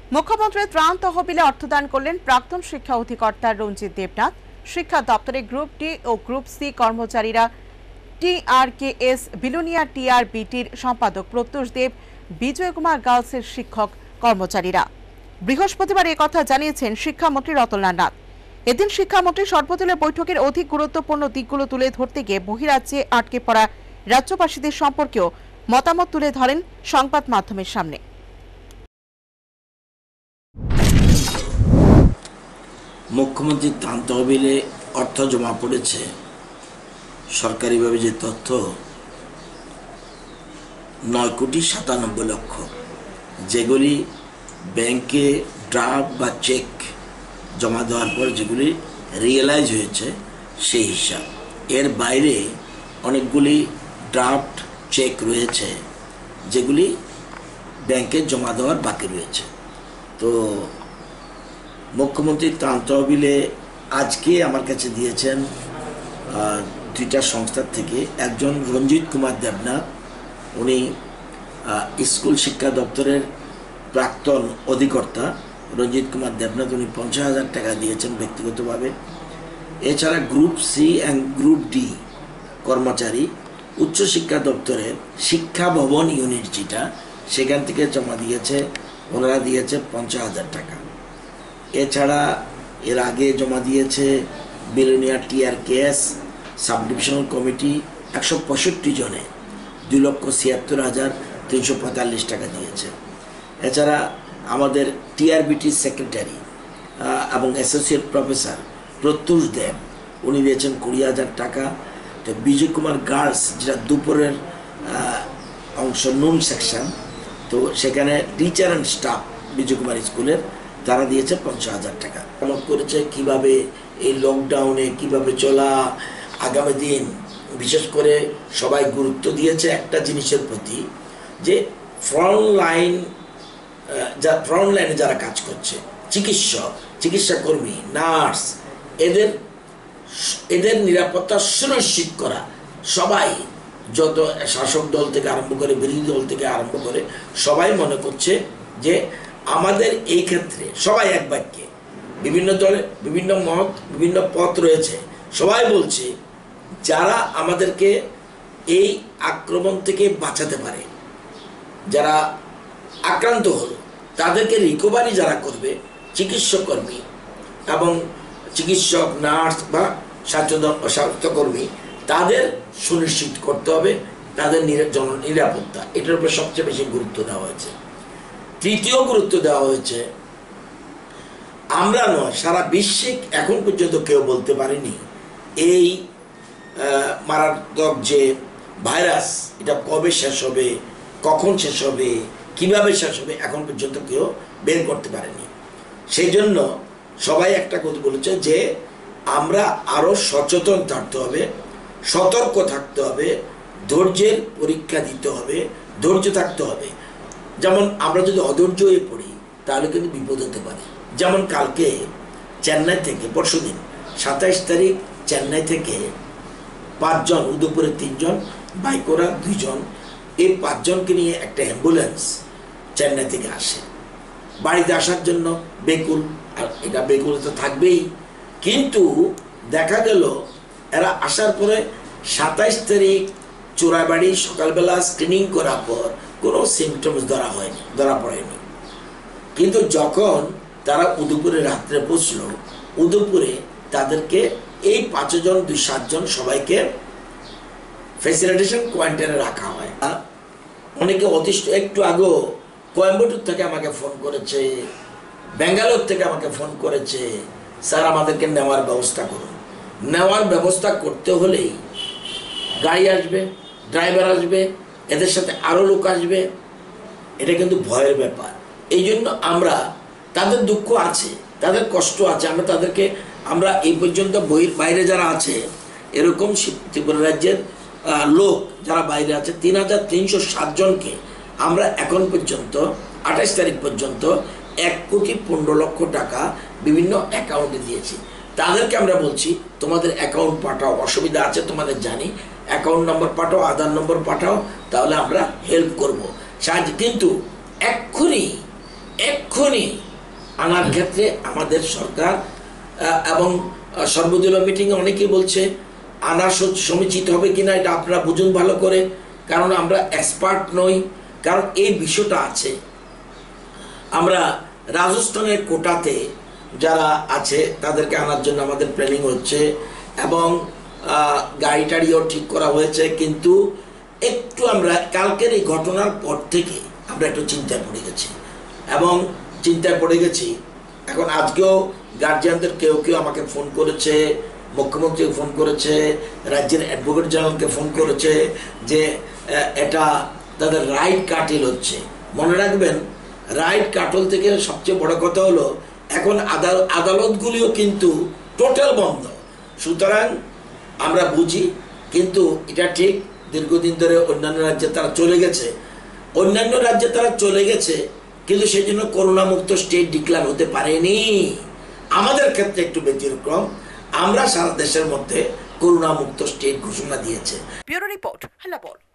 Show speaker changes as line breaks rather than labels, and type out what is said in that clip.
মুখ্যমন্ত্রী ত্রাণ তহবিলে অর্থদান করলেন প্রাক্তন শিক্ষা অধিকর্তা রঞ্জিত দেবনাথ। শিক্ষা দপ্তরে গ্রুপ ডি ও গ্রুপ সি কর্মচারীরা, TRKS বিলোনিয়া TRBটির সম্পাদক প্রত্যুষ দেব, বিজয় কুমার গার্লসের শিক্ষক কর্মচারীরা। বৃহস্পতিবার একথা জানিয়েছেন শিক্ষামন্ত্রী রতনলাল নাথ। এদিন শিক্ষামন্ত্রী সর্বদলীয় বৈঠকের অধিক গুরুত্বপূর্ণ দিকগুলো তুলে ধরতে গিয়ে বহিরাজ্যে আটকে পড়া রাজ্যবাসীদের সম্পর্কেও মতামত তুলে ধরেন সংবাদ মাধ্যমের সামনে।
মুখ্যমন্ত্রীর ত্রাণ তহবিলে অর্থ জমা পড়েছে সরকারিভাবে যে তথ্য 9,97,00,000, যেগুলি ব্যাংকে ড্রাফট বা চেক জমা দেওয়ার পর যেগুলি রিয়েলাইজ হয়েছে সেই হিসাব। এর বাইরে অনেকগুলি ড্রাফট চেক রয়েছে যেগুলি ব্যাংকে জমা দেওয়ার বাকি রয়েছে। তো মুখ্যমন্ত্রী ত্রাণ তহবিলে আজকে আমার কাছে দিয়েছেন দুইটা সংস্থার থেকে। একজন রঞ্জিত কুমার দেবনাথ, উনি স্কুল শিক্ষা দপ্তরের প্রাক্তন অধিকর্তা রঞ্জিত কুমার দেবনাথ, উনি 50,000 টাকা দিয়েছেন ব্যক্তিগতভাবে। এছাড়া group C and group D কর্মচারী উচ্চশিক্ষা দপ্তরের শিক্ষা ভবন ইউনিট যেটা, সেখান থেকে জমা দিয়েছে, ওনারা দিয়েছে 50,000 টাকা। এছাড়া এর আগে জমা দিয়েছে Belonia TRKS sub divisional committee 165 জনে 2,76,345 টাকা দিয়েছে। এছাড়া আমাদের TRBটি সেক্রেটারি এবং অ্যাসোসিয়েট প্রফেসর প্রত্যুষ দেব, উনি দিয়েছেন 20,000 টাকা। তো বিজয় কুমার গার্লস, যেটা দুপুরের অংশ নুন সেকশন, তো সেখানে teacher and staff Bijoy Kumar স্কুলের, তারা দিয়েছে 50,000 টাকা। মনে করেছে কিভাবে এই লকডাউনে কিভাবে চলা, আগামী দিন বিশেষ করে সবাই গুরুত্ব দিয়েছে একটা জিনিসের প্রতি, যে ফ্রন্ট লাইনে যারা কাজ করছে, চিকিৎসক, চিকিৎসাকর্মী, নার্স, এদের নিরাপত্তা সুনিশ্চিত করা। সবাই, যত শাসক দল থেকে আরম্ভ করে বিরোধী দল থেকে আরম্ভ করে সবাই মনে করছে যে আমাদের এই ক্ষেত্রে সবাই এক বাক্যে, বিভিন্ন দলে বিভিন্ন মত, বিভিন্ন পথ রয়েছে, সবাই বলছে যারা আমাদেরকে এই আক্রমণ থেকে বাঁচাতে পারে, যারা আক্রান্ত হলো তাদেরকে রিকভারি যারা করবে, চিকিৎসকর্মী এবং চিকিৎসক, নার্স বা স্বাস্থ্যকর্মী, তাদের সুনিশ্চিত করতে হবে তাদের নিরাপত্তা। এটার উপরে সবচেয়ে বেশি গুরুত্ব দেওয়া হয়েছে। তৃতীয় গুরুত্ব দেওয়া হয়েছে, আমরা নয়, সারা বিশ্বে এখন পর্যন্ত কেউ বলতে পারেনি এই মারাত্মক যে ভাইরাস, এটা কবে শেষ হবে, কখন শেষ হবে, কিভাবে শেষ হবে, এখন পর্যন্ত কেউ বের করতে পারেনি। সেই জন্য সবাই একটা কথা বলেছে যে আমরা আরও সচেতন থাকতে হবে, সতর্ক থাকতে হবে, ধৈর্যের পরীক্ষা দিতে হবে, ধৈর্য থাকতে হবে। যেমন আমরা যদি অধৈর্য হয়ে পড়ি তাহলে কিন্তু বিপদ হতে পারে। যেমন কালকে চেন্নাই থেকে, পরশুদিন 27 তারিখ, চেন্নাই থেকে 5 জন, উদয়পুরে 3 জন, বাইকোরা 2 জন, এই 5 জনকে নিয়ে একটা অ্যাম্বুলেন্স চেন্নাই থেকে আসে। বাড়িতে আসার জন্য বেকুল, আর এটা বেকুল তো থাকবেই। কিন্তু দেখা গেল এরা আসার পরে 27 তারিখ চোরাবাড়ি সকালবেলা স্ক্রিনিং করার পর কোনো সিমটমস ধরা পড়েনি। কিন্তু যখন তারা উদয়পুরে রাত্রে পৌঁছল, উদয়পুরে তাদেরকে এই 5 জন 2-7 জন সবাইকে ফ্যাসিলিটেশন কোয়ারেন্টাইনে রাখা হয়। অনেকে অতিষ্ঠ, একটু আগেও কোয়েম্বাটুর থেকে আমাকে ফোন করেছে, ব্যাঙ্গালোর থেকে আমাকে ফোন করেছে, স্যার আমাদেরকে নেওয়ার ব্যবস্থা করুন। নেওয়ার ব্যবস্থা করতে হলেই গাড়ি আসবে, ড্রাইভার আসবে, এদের সাথে আরও লোক আসবে, এটা কিন্তু ভয়ের ব্যাপার। এই জন্য আমরা, তাদের দুঃখ আছে, তাদের কষ্ট আছে, আমরা এই পর্যন্ত বাইরে যারা আছে, এরকম ত্রিপুরা রাজ্যের লোক যারা বাইরে আছে 3,307 জনকে আমরা এখন পর্যন্ত 28 তারিখ পর্যন্ত 1,15,00,000 টাকা বিভিন্ন অ্যাকাউন্টে দিয়েছি। তাদেরকে আমরা বলছি তোমাদের অ্যাকাউন্ট পাঠাও, অসুবিধা আছে তোমাদের জানি, অ্যাকাউন্ট নম্বর পাঠাও, আধার নম্বর পাঠাও, তাহলে আমরা হেল্প করব, সাহায্য। কিন্তু এক্ষুনি এক্ষুনি আনার ক্ষেত্রে আমাদের সরকার এবং সর্বদলীয় মিটিংয়ে অনেকেই বলছে আনা সমীচিত হবে কিনা এটা আপনারা বুঝুন ভালো করে, কারণ আমরা এক্সপার্ট নই। কারণ এই বিষয়টা আছে, আমরা রাজস্থানের কোটাতে যারা আছে তাদেরকে আনার জন্য আমাদের প্ল্যানিং হচ্ছে এবং গাড়ি টাড়িও ঠিক করা হয়েছে, কিন্তু একটু আমরা কালকের এই ঘটনার পর থেকে আমরা একটু চিন্তায় পড়ে গেছি এবং চিন্তায় পড়ে গেছি। এখন আজকেও গার্জিয়ানদের কেউ কেউ আমাকে ফোন করেছে, মুখ্যমন্ত্রীকে ফোন করেছে, রাজ্যের অ্যাডভোকেট জেনারেলকে ফোন করেছে যে এটা তাদের রাইট কাটিল হচ্ছে। মনে রাখবেন, রাইট কাটল থেকে সবচেয়ে বড় কথা হলো এখন আদালতগুলিও কিন্তু টোটাল বন্ধ। সুতরাং আমরা বুঝি, কিন্তু এটা ঠিক দীর্ঘদিন ধরে অন্যান্য রাজ্যে তারা চলে গেছে, কিন্তু সেই জন্য করোনা মুক্ত স্টেট ডিক্লেয়ার হতে পারেনি। আমাদের ক্ষেত্রে একটু ব্যতিক্রম, আমরা সারা দেশের মধ্যে করোনা মুক্ত স্টেট ঘোষণা দিয়েছে।
Bureau report, হাল্লাপোল।